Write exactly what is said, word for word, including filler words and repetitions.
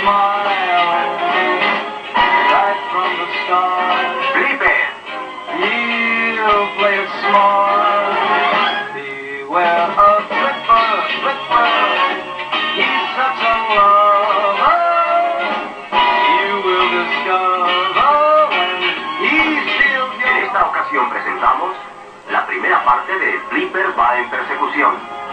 smile right from the start. Flipper. He'll play it smart. Beware of Flipper, Flipper. He's such a lover. You will discover when he steals your... En esta ocasión presentamos la primera parte de Flipper va en persecución.